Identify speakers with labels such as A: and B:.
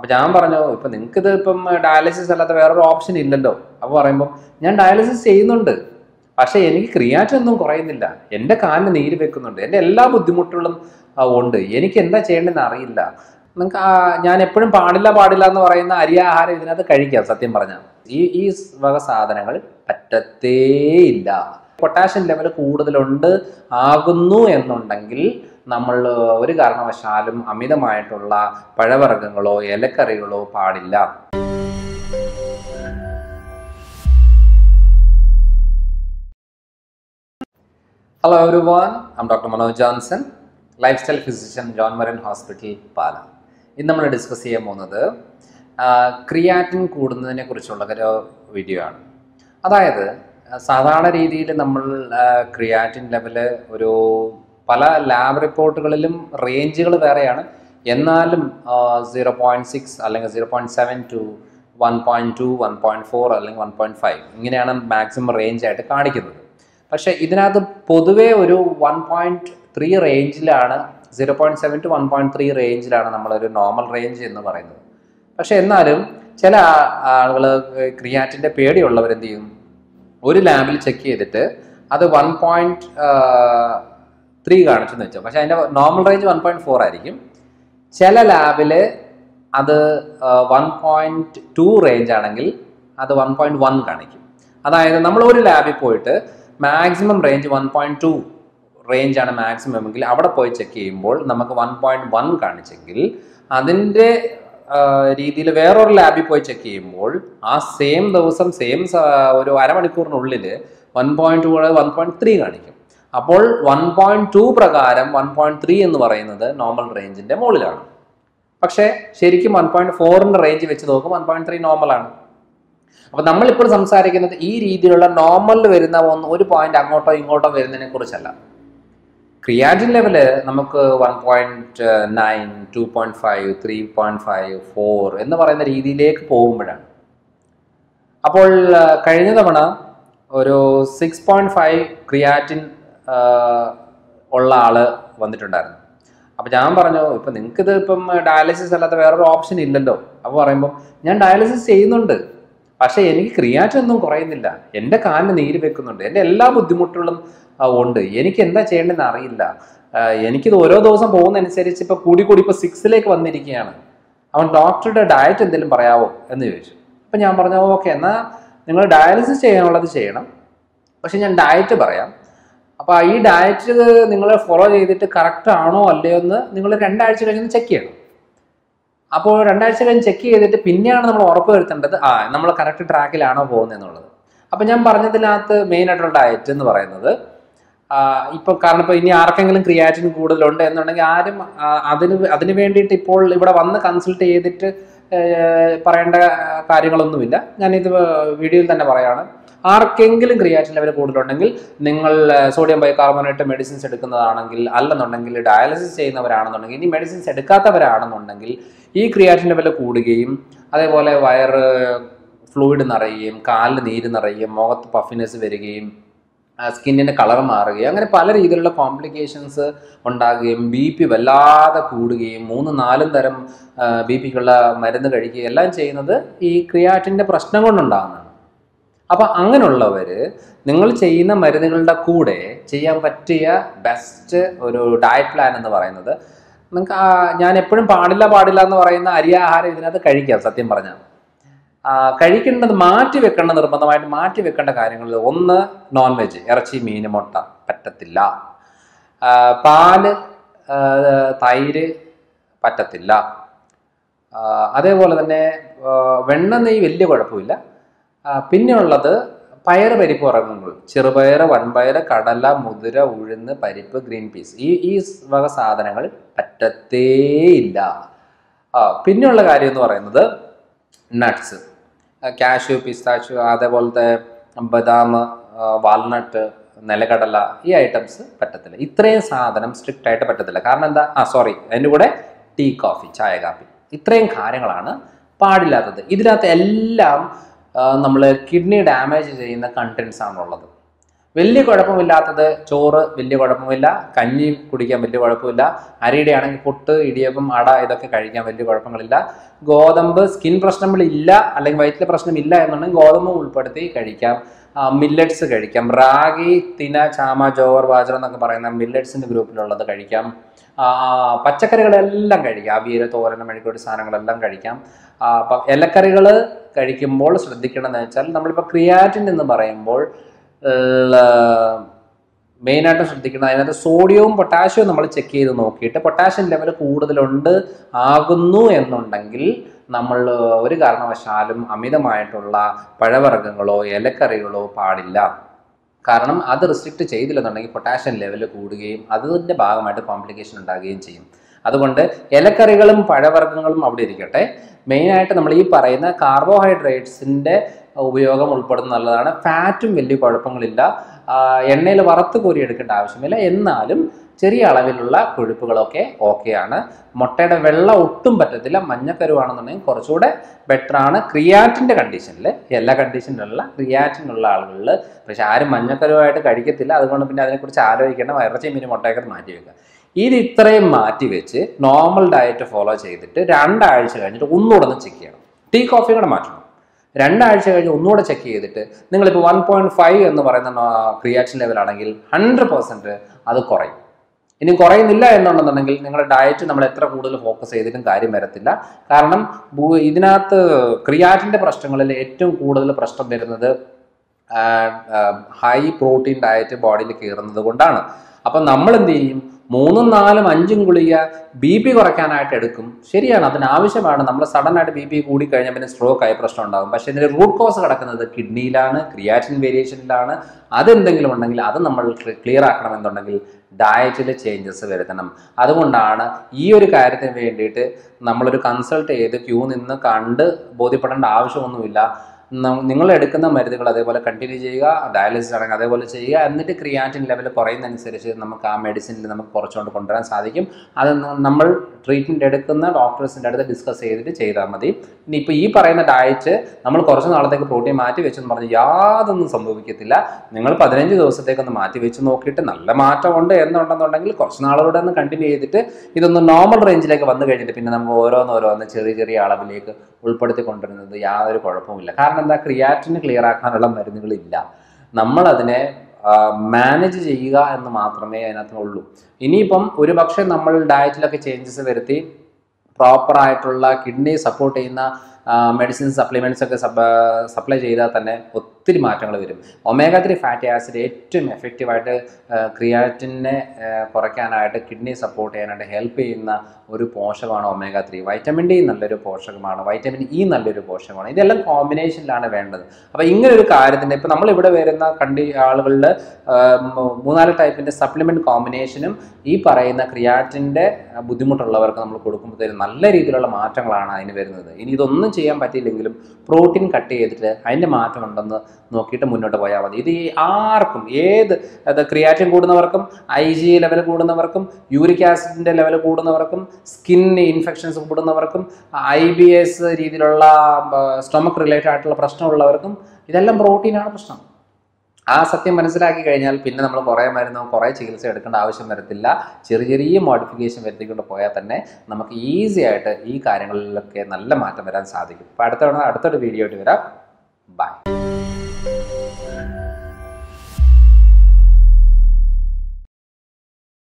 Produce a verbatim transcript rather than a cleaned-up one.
A: അപ്പോൾ ഞാൻ പറഞ്ഞു, ഇപ്പം നിങ്ങൾക്കിത് ഇപ്പം ഡയാലിസിസ് അല്ലാത്ത വേറൊരു ഓപ്ഷൻ ഇല്ലല്ലോ. അപ്പോൾ പറയുമ്പോൾ ഞാൻ ഡയാലിസിസ് ചെയ്യുന്നുണ്ട്, പക്ഷേ എനിക്ക് ക്രിയാറ്റിൻ ഒന്നും കുറയുന്നില്ല, എൻ്റെ കാലിന് നീര് വെക്കുന്നുണ്ട്, എൻ്റെ എല്ലാ ബുദ്ധിമുട്ടുകളും ഉണ്ട്, എനിക്ക് എന്താ ചെയ്യേണ്ടതെന്ന് അറിയില്ല. നിങ്ങൾക്ക് ഞാൻ എപ്പോഴും പാടില്ല പാടില്ല എന്ന് പറയുന്ന അരിയാഹാരം ഇതിനകത്ത് കഴിക്കാം. സത്യം പറഞ്ഞാൽ ഈ ഈ വക സാധനങ്ങൾ പറ്റത്തേയില്ല. പൊട്ടാഷ്യം ലെവൽ കൂടുതലുണ്ട് ആകുന്നു എന്നുണ്ടെങ്കിൽ നമ്മൾ ഒരു കാരണവശാലും അമിതമായിട്ടുള്ള പഴവർഗ്ഗങ്ങളോ ഇലക്കറികളോ പാടില്ല. Hello everyone, I'm Doctor Manoj Johnson, lifestyle physician, John Marin Hospital, Pala. ഇന്ന് നമ്മൾ ഡിസ്കസ് ചെയ്യാൻ പോകുന്നത് ക്രിയാറ്റിൻ കൂടുന്നതിനെ കുറിച്ചുള്ള ഒരു വീഡിയോ ആണ്. അതായത് സാധാരണ രീതിയിൽ നമ്മൾ ക്രിയാറ്റിൻ ലെവല് ഒരു പല ലാബ് റിപ്പോർട്ടുകളിലും റേഞ്ചുകൾ വേറെയാണ്. എന്നാലും സീറോ പോയിൻറ്റ് സിക്സ് അല്ലെങ്കിൽ zero point seven to one point two one point four അല്ലെങ്കിൽ വൺ പോയിൻറ്റ് ഫൈവ് ഇങ്ങനെയാണ് മാക്സിമം റേഞ്ചായിട്ട് കാണിക്കുന്നത്. പക്ഷേ ഇതിനകത്ത് പൊതുവേ ഒരു വൺ പോയിൻറ്റ് ത്രീ റേഞ്ചിലാണ്, zero point seven to one point three റേഞ്ചിലാണ് നമ്മളൊരു നോർമൽ റേഞ്ച് എന്ന് പറയുന്നത്. പക്ഷേ എന്നാലും ചില ആളുകൾ ക്രിയാറ്റിൻ്റെ പേടിയുള്ളവരെന്ത് ചെയ്യും, ഒരു ലാബിൽ ചെക്ക് ചെയ്തിട്ട് അത് വൺ പോയിൻറ്റ് ത്രീ കാണിച്ചെന്ന് വെച്ചോ, പക്ഷേ അതിൻ്റെ normal range one point four ആയിരിക്കും. ചില ലാബിൽ അത് വൺ പോയിൻറ്റ് ടു റേഞ്ച് ആണെങ്കിൽ അത് വൺ പോയിൻറ്റ് വൺ കാണിക്കും. അതായത് നമ്മൾ ഒരു ലാബിൽ പോയിട്ട് maximum range one point two റേഞ്ചാണ് മാക്സിമം എങ്കിൽ അവിടെ പോയി ചെക്ക് ചെയ്യുമ്പോൾ നമുക്ക് വൺ പോയിൻറ്റ് വൺ കാണിച്ചെങ്കിൽ അതിൻ്റെ രീതിയിൽ വേറൊരു ലാബിൽ പോയി ചെക്ക് ചെയ്യുമ്പോൾ ആ സെയിം ദിവസം സെയിം ഒരു അരമണിക്കൂറിനുള്ളിൽ one point two one point three കാണിക്കും. അപ്പോൾ വൺ പോയിൻറ്റ് ടു പ്രകാരം വൺ പോയിൻറ്റ് ത്രീ എന്ന് പറയുന്നത് നോർമൽ റേഞ്ചിൻ്റെ മുകളിലാണ്. പക്ഷേ ശരിക്കും വൺ പോയിൻറ്റ് ഫോറിൻ്റെ റേഞ്ച് വെച്ച് നോക്കും വൺ പോയിൻറ്റ് ത്രീ നോർമലാണ്. അപ്പോൾ നമ്മളിപ്പോൾ സംസാരിക്കുന്നത് ഈ രീതിയിലുള്ള നോർമലിൽ വരുന്ന ഒന്ന് ഒരു പോയിന്റ് അങ്ങോട്ടോ ഇങ്ങോട്ടോ വരുന്നതിനെ കുറിച്ചല്ല. ക്രിയാറ്റിൻ ലെവല് നമുക്ക് one point nine two point five three point five four എന്ന് പറയുന്ന രീതിയിലേക്ക് പോകുമ്പോഴാണ്. അപ്പോൾ കഴിഞ്ഞ തവണ ഒരു സിക്സ് പോയിൻറ്റ് ഫൈവ് ക്രിയാറ്റിൻ ഉള്ള ആള് വന്നിട്ടുണ്ടായിരുന്നു. അപ്പോൾ ഞാൻ പറഞ്ഞു, ഇപ്പം നിങ്ങൾക്കിത് ഇപ്പം ഡയാലിസിസ് അല്ലാത്ത വേറൊരു ഓപ്ഷൻ ഇല്ലല്ലോ. അപ്പോൾ പറയുമ്പോൾ ഞാൻ ഡയാലിസിസ് ചെയ്യുന്നുണ്ട്, പക്ഷേ എനിക്ക് ക്രിയാറ്റിൻ ഒന്നും കുറയുന്നില്ല, എൻ്റെ കാലിന് നീര് വെക്കുന്നുണ്ട്, എൻ്റെ എല്ലാ ബുദ്ധിമുട്ടുകളും ഉണ്ട്, എനിക്ക് എന്താ ചെയ്യേണ്ടതെന്ന് അറിയില്ല, എനിക്കിത് ഓരോ ദിവസം പോകുന്നതനുസരിച്ച് ഇപ്പോൾ കൂടി കൂടി ഇപ്പോൾ സിക്സിലേക്ക് വന്നിരിക്കുകയാണ്, അവൻ ഡോക്ടറുടെ ഡയറ്റ് എന്തെങ്കിലും പറയാവോ എന്ന് ചോദിച്ചു. അപ്പം ഞാൻ പറഞ്ഞു, ഓക്കെ, എന്നാൽ നിങ്ങൾ ഡയാലിസിസ് ചെയ്യാനുള്ളത് ചെയ്യണം, പക്ഷെ ഞാൻ ഡയറ്റ് പറയാം. അപ്പോൾ ഈ ഡയറ്റ് നിങ്ങൾ ഫോളോ ചെയ്തിട്ട് കറക്റ്റ് ആണോ അല്ലയോ എന്ന് നിങ്ങൾ രണ്ടാഴ്ച കഴിഞ്ഞ് ചെക്ക് ചെയ്യണം. അപ്പോൾ രണ്ടാഴ്ച കഴിഞ്ഞ് ചെക്ക് ചെയ്തിട്ട് പിന്നെയാണ് നമ്മൾ ഉറപ്പ് വരുത്തേണ്ടത് ആ നമ്മൾ കറക്റ്റ് ട്രാക്കിലാണോ പോകുന്നത് എന്നുള്ളത്. അപ്പം ഞാൻ പറഞ്ഞതിനകത്ത് മെയിൻ ആയിട്ടുള്ള ഡയറ്റ് എന്ന് പറയുന്നത് ഇപ്പോൾ കാരണം ഇപ്പോൾ ഇനി ആർക്കെങ്കിലും ക്രിയാറ്റിൻ കൂടുതലുണ്ട് എന്നുണ്ടെങ്കിൽ ആരും അതിന് അതിന് വേണ്ടിയിട്ട് ഇപ്പോൾ ഇവിടെ വന്ന് കൺസൾട്ട് ചെയ്തിട്ട് പറയേണ്ട കാര്യങ്ങളൊന്നുമില്ല. ഞാനിത് വീഡിയോയിൽ തന്നെ പറയുകയാണ്. ആർക്കെങ്കിലും ക്രിയാറ്റിൻ ലെവൽ കൂടുതലുണ്ടെങ്കിൽ നിങ്ങൾ സോഡിയം ബൈകാർബണേറ്റ് മെഡിസിൻസ് എടുക്കുന്നതാണെങ്കിൽ, അല്ലെന്നുണ്ടെങ്കിൽ ഡയാലിസിസ് ചെയ്യുന്നവരാണെന്നുണ്ടെങ്കിൽ, ഇനി മെഡിസിൻസ് എടുക്കാത്തവരാണെന്നുണ്ടെങ്കിൽ ഈ ക്രിയാറ്റിൻ ലെവൽ കൂടുകയും അതേപോലെ വയറ് ഫ്ലൂയിഡ് നിറയുകയും കാലിൽ നീര് നിറയുകയും മുഖത്ത് പഫിനെസ് വരികയും സ്കിന്നിൻ്റെ കളർ മാറുകയും അങ്ങനെ പല രീതിയിലുള്ള കോംപ്ലിക്കേഷൻസ് ഉണ്ടാകുകയും ബി പി വല്ലാതെ കൂടുകയും മൂന്ന് നാലും തരം ബി പിക്കുള്ള മരുന്ന് കഴിക്കുകയും എല്ലാം ചെയ്യുന്നത് ഈ ക്രിയാറ്റിൻ്റെ പ്രശ്നം കൊണ്ടുണ്ടാകുന്നതാണ്. അപ്പം അങ്ങനെയുള്ളവർ നിങ്ങൾ ചെയ്യുന്ന മരുന്നുകളുടെ കൂടെ ചെയ്യാൻ പറ്റിയ ബെസ്റ്റ് ഒരു ഡയറ്റ് പ്ലാൻ എന്ന് പറയുന്നത്, നിങ്ങൾക്ക് ഞാൻ എപ്പോഴും പാടില്ല പാടില്ല എന്ന് പറയുന്ന അരിയാഹാരം ഇതിനകത്ത് കഴിക്കാം. സത്യം പറഞ്ഞാൽ കഴിക്കേണ്ടത് മാറ്റി വെക്കേണ്ട, നിർബന്ധമായിട്ട് മാറ്റി വെക്കേണ്ട കാര്യങ്ങളിൽ ഒന്ന് നോൺ വെജ്, ഇറച്ചി മീൻ മുട്ട പറ്റത്തില്ല, പാല് തൈര് പറ്റത്തില്ല, അതേപോലെ തന്നെ വെണ്ണ നെയ്യ് വലിയ കുഴപ്പമില്ല. പിന്നെയുള്ളത് പയറ് പരിപ്പ് വർഗ്ഗങ്ങൾ, ചെറുപയർ, വൻപയർ, കടല, മുതിര, ഉഴുന്ന്, പരിപ്പ്, ഗ്രീൻ പീസ്, ഈ ഈ വക സാധനങ്ങൾ പറ്റത്തേയില്ല. പിന്നെയുള്ള കാര്യം എന്ന് പറയുന്നത് നട്ട്സ്, കാഷ്യൂ, പിസ്താഷ്യൂ, അതേപോലത്തെ ബദാം, വാൾനട്ട്, നിലക്കടല, ഈ ഐറ്റംസ് പറ്റത്തില്ല. ഇത്രയും സാധനം സ്ട്രിക്റ്റ് ആയിട്ട് പറ്റത്തില്ല. കാരണം എന്താ, ആ സോറി അതിൻ്റെ കൂടെ ടീ, കോഫി, ചായ, കാപ്പി, ഇത്രയും കാര്യങ്ങളാണ് പാടില്ലാത്തത്. ഇതിനകത്ത് എല്ലാം നമ്മൾ കിഡ്നി ഡാമേജ് ചെയ്യുന്ന കണ്ടൻസ് ആണുള്ളത്. വലിയ കുഴപ്പമില്ലാത്തത് ചോറ് വലിയ കുഴപ്പമില്ല, കഞ്ഞി കുടിക്കാൻ വലിയ കുഴപ്പമില്ല, അരിയുടെ ആണെങ്കിൽ പുട്ട്, ഇടിയപ്പം, അട ഇതൊക്കെ കഴിക്കാൻ വലിയ കുഴപ്പങ്ങളില്ല. ഗോതമ്പ് സ്കിൻ പ്രശ്നങ്ങളില്ല അല്ലെങ്കിൽ വയറ്റിലെ പ്രശ്നമില്ല എന്നുണ്ടെങ്കിൽ ഗോതമ്പ് ഉൾപ്പെടുത്തി കഴിക്കാം. മില്ലറ്റ്സ് കഴിക്കാം. റാഗി, തിന, ചാമ, ജോവർ, ബാജ്ര എന്നൊക്കെ പറയുന്ന മില്ലറ്റ്സിൻ്റെ ഗ്രൂപ്പിലുള്ളത് കഴിക്കാം. പച്ചക്കറികളെല്ലാം കഴിക്കാം. അവിയൽ, തോരൻ, മെഴുക്കുവരട്ടി സാധനങ്ങളെല്ലാം കഴിക്കാം. അപ്പം ഇലക്കറികൾ കഴിക്കുമ്പോൾ ശ്രദ്ധിക്കണമെന്ന് വെച്ചാൽ നമ്മളിപ്പോൾ ക്രിയാറ്റിൻ എന്ന് പറയുമ്പോൾ മെയിനായിട്ട് ശ്രദ്ധിക്കണം, അതിനകത്ത് സോഡിയവും പൊട്ടാഷ്യവും നമ്മൾ ചെക്ക് ചെയ്ത് നോക്കിയിട്ട് പൊട്ടാഷ്യം ലെവൽ കൂടുതലുണ്ട് ആകുന്നു എന്നുണ്ടെങ്കിൽ നമ്മൾ ഒരു കാരണവശാലും അമിതമായിട്ടുള്ള പഴവർഗ്ഗങ്ങളോ ഇലക്കറികളോ പാടില്ല. കാരണം അത് റിസ്ട്രിക്റ്റ് ചെയ്തില്ലെന്നുണ്ടെങ്കിൽ പൊട്ടാഷ്യം ലെവൽ കൂടുകയും അതിൻ്റെ ഭാഗമായിട്ട് കോംപ്ലിക്കേഷൻ ഉണ്ടാകുകയും ചെയ്യും. അതുകൊണ്ട് ഇലക്കറികളും പഴവർഗ്ഗങ്ങളും അവിടെ ഇരിക്കട്ടെ. മെയിനായിട്ട് നമ്മൾ ഈ പറയുന്ന കാർബോഹൈഡ്രേറ്റ്സിൻ്റെ ഉപയോഗം ഉൾപ്പെടുന്ന നല്ലതാണ്. ഫാറ്റും വലിയ കുഴപ്പങ്ങളില്ല, എണ്ണയിൽ വറുത്ത് കോരി എടുക്കേണ്ട ആവശ്യമില്ല. എന്നാലും ചെറിയ അളവിലുള്ള കൊഴുപ്പുകളൊക്കെ ഓക്കെയാണ്. മുട്ടയുടെ വെള്ള ഒട്ടും പറ്റത്തില്ല. മഞ്ഞക്കരുവാണെന്നുണ്ടെങ്കിൽ കുറച്ചുകൂടെ ബെറ്ററാണ് ക്രിയാറ്റിൻ്റെ കണ്ടീഷനിൽ. എല്ലാ കണ്ടീഷനിലുള്ള ക്രിയാറ്റിനുള്ള ആളുകളിൽ. പക്ഷെ ആരും മഞ്ഞക്കരുവായിട്ട് കഴിക്കത്തില്ല. അതുകൊണ്ട് പിന്നെ അതിനെക്കുറിച്ച് ആലോചിക്കേണ്ട, ഇറച്ചി മീൻ മുട്ടയൊക്കെ മാറ്റി വെക്കുക. ഇത് ഇത്രയും മാറ്റി വെച്ച് നോർമൽ ഡയറ്റ് ഫോളോ ചെയ്തിട്ട് രണ്ടാഴ്ച കഴിഞ്ഞിട്ട് ഒന്നുകൂടെ ഒന്ന് ചെക്ക് ചെയ്യണം. ടീ കോഫി കൂടെ മാറ്റണം. രണ്ടാഴ്ച കഴിഞ്ഞ് ഒന്നുകൂടെ ചെക്ക് ചെയ്തിട്ട് നിങ്ങളിപ്പോൾ വൺ പോയിന്റ് ഫൈവ് എന്ന് പറയുന്ന ക്രിയാറ്റിൻ ലെവലാണെങ്കിൽ ഹൺഡ്രഡ് പെർസെൻറ്റ് അത് കുറയും. ഇനി കുറയുന്നില്ല എന്നുണ്ടെന്നുണ്ടെങ്കിൽ നിങ്ങളുടെ ഡയറ്റ് നമ്മൾ എത്ര കൂടുതൽ ഫോക്കസ് ചെയ്തിട്ടും കാര്യം വരത്തില്ല. കാരണം ഇതിനകത്ത് ക്രിയാറ്റിൻ്റെ പ്രശ്നങ്ങളിൽ ഏറ്റവും കൂടുതൽ പ്രശ്നം വരുന്നത് ഹൈ പ്രോട്ടീൻ ഡയറ്റ് ബോഡിയിൽ കയറുന്നത് കൊണ്ടാണ്. അപ്പം നമ്മൾ എന്ത് ചെയ്യും? മൂന്നും നാലും അഞ്ചും ഗുളിക ബി പി കുറയ്ക്കാനായിട്ട് എടുക്കും. ശരിയാണ്, അതിനാവശ്യമാണ്. നമ്മൾ സഡനായിട്ട് ബി പി കൂടിക്കഴിഞ്ഞാൽ പിന്നെ സ്ട്രോക്ക് ആയ പ്രശ്നം ഉണ്ടാകും. പക്ഷേ ഇതിൻ്റെ റൂട്ട് കോസ് കിടക്കുന്നത് കിഡ്നിയിലാണ്, ക്രിയാറ്റിൻ വേരിയേഷനിലാണ്. അതെന്തെങ്കിലും ഉണ്ടെങ്കിൽ അത് നമ്മൾ ക്ലിയർ ആക്കണമെന്നുണ്ടെങ്കിൽ ഡയറ്റിൽ ചേഞ്ചസ് വരുത്തണം. അതുകൊണ്ടാണ് ഈ ഒരു കാര്യത്തിന് വേണ്ടിയിട്ട് നമ്മളൊരു കൺസൾട്ട് ചെയ്ത് ക്യൂ നിന്ന് കണ്ട് ബോധ്യപ്പെടേണ്ട ആവശ്യമൊന്നുമില്ല. നിങ്ങൾ എടുക്കുന്ന മരുന്നുകൾ അതേപോലെ കണ്ടിന്യൂ ചെയ്യുക, ഡയാലിസിസ് ആണെങ്കിൽ അതേപോലെ ചെയ്യുക. എന്നിട്ട് ക്രിയാറ്റിൻ ലെവൽ കുറയുന്നതനുസരിച്ച് നമുക്ക് ആ മെഡിസിനിൽ നമുക്ക് കുറച്ചുകൊണ്ട് കൊണ്ടുവരാൻ സാധിക്കും. അത് നമ്മൾ ട്രീറ്റ്മെൻറ്റ് എടുക്കുന്ന ഡോക്ടേഴ്സിൻ്റെ അടുത്ത് ഡിസ്കസ് ചെയ്തിട്ട് ചെയ്താൽ മതി. ഇനിയിപ്പോൾ ഈ പറയുന്ന ഡയറ്റ് നമ്മൾ കുറച്ച് നാളത്തേക്ക് പ്രോട്ടീൻ മാറ്റി വെച്ചെന്ന് പറഞ്ഞ് യാതൊന്നും സംഭവിക്കത്തില്ല. നിങ്ങൾ പതിനഞ്ച് ദിവസത്തേക്കൊന്ന് മാറ്റി വെച്ച് നോക്കിയിട്ട് നല്ല മാറ്റമുണ്ട് എന്നുണ്ടെന്നുണ്ടെങ്കിൽ കുറച്ച് നാളുകൂടെ ഒന്ന് കണ്ടിന്യൂ ചെയ്തിട്ട് ഇതൊന്ന് നോർമൽ റേഞ്ചിലേക്ക് വന്നു കഴിഞ്ഞിട്ട് പിന്നെ നമുക്ക് ഓരോന്നോരോന്ന് ചെറിയ ചെറിയ അളവിലേക്ക് ഉൾപ്പെടുത്തി കൊണ്ടുവരുന്നത് യാതൊരു കുഴപ്പമില്ല. കാരണം എന്താ, ക്രിയാറ്റിന് ക്ലിയർ ആക്കാനുള്ള മരുന്നുകളില്ല. നമ്മളതിനെ മാനേജ് ചെയ്യുക എന്ന് മാത്രമേ അതിനകത്തുള്ളൂ. ഇനിയിപ്പം ഒരു പക്ഷേ നമ്മൾ ഡയറ്റിലൊക്കെ ചേഞ്ചസ് വരുത്തി പ്രോപ്പറായിട്ടുള്ള കിഡ്നി സപ്പോർട്ട് ചെയ്യുന്ന മെഡിസിൻസ് സപ്ലിമെൻറ്റ്സ് ഒക്കെ സപ്ലൈ ചെയ്താൽ തന്നെ ഒത്തിരി മാറ്റങ്ങൾ വരും. ഒമേഗ ത്രീ ഫാറ്റി ആസിഡ് ഏറ്റവും എഫക്റ്റീവായിട്ട് ക്രിയാറ്റിനെ കുറയ്ക്കാനായിട്ട് കിഡ്നി സപ്പോർട്ട് ചെയ്യാനായിട്ട് ഹെൽപ്പ് ചെയ്യുന്ന ഒരു പോഷകമാണ് ഒമേഗ ത്രീ. വൈറ്റമിൻ ഡി നല്ലൊരു പോഷകമാണ്, വൈറ്റമിൻ ഇ നല്ലൊരു പോഷകമാണ്. ഇതെല്ലാം കോമ്പിനേഷനിലാണ് വേണ്ടത്. അപ്പോൾ ഇങ്ങനെ ഒരു കാര്യത്തിൻ്റെ ഇപ്പോൾ നമ്മളിവിടെ വരുന്ന കണ്ടി ആളുകളിൽ മൂന്നാല് ടൈപ്പിൻ്റെ സപ്ലിമെൻറ്റ് കോമ്പിനേഷനും ഈ പറയുന്ന ക്രിയാറ്റിൻ്റെ ബുദ്ധിമുട്ടുള്ളവർക്ക് നമ്മൾ കൊടുക്കുമ്പോഴത്തേക്കും നല്ല രീതിയിലുള്ള മാറ്റങ്ങളാണ് അതിന് വരുന്നത്. ഇനി ഇതൊന്നും ചെയ്യാൻ പറ്റിയില്ലെങ്കിലും പ്രോട്ടീൻ കട്ട് ചെയ്തിട്ട് അതിൻ്റെ മാറ്റം ഉണ്ടെന്ന് നോക്കിയിട്ട് മുന്നോട്ട് പോയാൽ മതി. ഇത് ആർക്കും, ഏത് അത് ക്രിയാറ്റിൻ കൂടുന്നവർക്കും, ഐ ജി ലെവൽ കൂടുന്നവർക്കും, യൂറിക് ആസിഡിൻ്റെ ലെവൽ കൂടുന്നവർക്കും, സ്കിൻ ഇൻഫെക്ഷൻസ് കൂടുന്നവർക്കും, ഐ ബി എസ് രീതിയിലുള്ള സ്റ്റൊമക്ക് റിലേറ്റഡ് ആയിട്ടുള്ള പ്രശ്നമുള്ളവർക്കും ഇതെല്ലാം പ്രോട്ടീനാണ് പ്രശ്നം. ആ സത്യം മനസ്സിലാക്കി കഴിഞ്ഞാൽ പിന്നെ നമ്മൾ കുറേ മരുന്നോ കുറേ ചികിത്സ എടുക്കേണ്ട ആവശ്യം വരത്തില്ല. ചെറിയ ചെറിയ മോഡിഫിക്കേഷൻ വരുത്തിക്കൊണ്ട് പോയാൽ തന്നെ നമുക്ക് ഈസി ആയിട്ട് ഈ കാര്യങ്ങളിലൊക്കെ നല്ല മാറ്റം വരാൻ സാധിക്കും. അപ്പോൾ അടുത്ത തവണ അടുത്തൊരു വീഡിയോ ആയിട്ട് വരാം. ബൈ.